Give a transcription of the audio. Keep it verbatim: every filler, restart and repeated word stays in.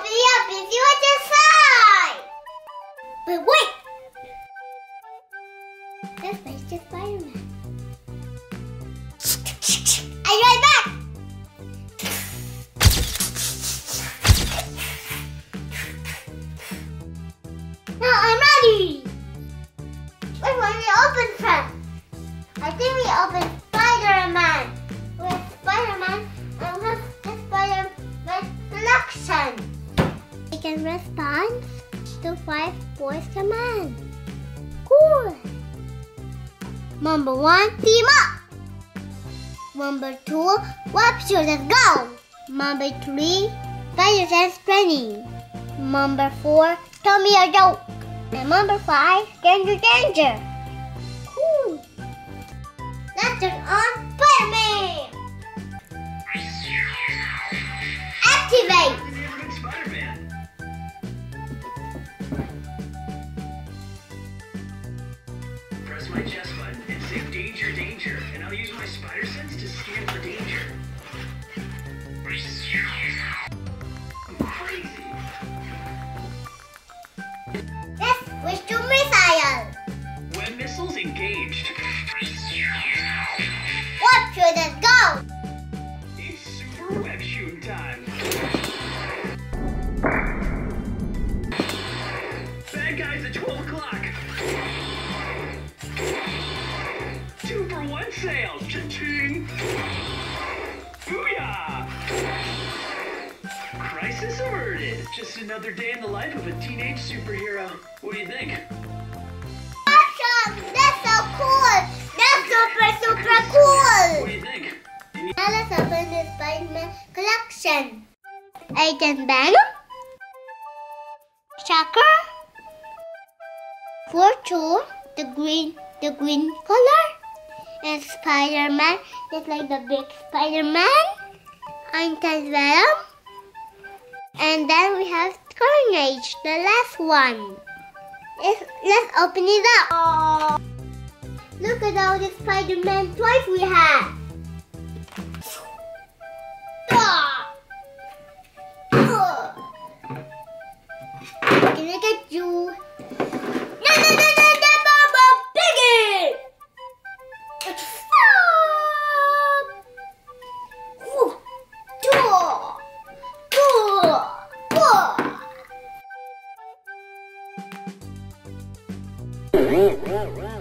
Open it up and see what's inside! But wait! Let's face the Spider-Man. I'll be right back! Now I'm ready! Which one we open first? I think we open SpiderMan. With SpiderMan and with the SpiderMan collection. We can respond to five voice commands. Cool! Number one, team up! Number two, webshooter, let's go! Number three, spider sense training. Number four, tell me a joke. And number five, danger, danger. Cool! Let's turn on SpiderMan! Activate! SpiderMan. Press my chest button and say danger, danger, and I'll use my spider sense to scan for danger. I'm crazy. Let's switch to missile. Web missiles engaged. Webshooter, let's go! It's super web shooting time. Bad guys at twelve o'clock. Two for one sale. Cha-ching. Booyah! Crisis averted. Just another day in the life of a teenage superhero. What do you think? Awesome! That's so cool! That's super, super cool! What do you think? Now let's open the Spider-Man collection. Agent Venom, Shocker, Vulture, the green, the green color, and Spider-Man, just like the big Spider-Man, Venom, and then we have Carnage, the last one. Let's, let's open it up. Oh, look at all the Spider-Man toys we have. Can I get you? No, no, no, no, no, Mama Piggy! Stop! Ooh, door, door, door.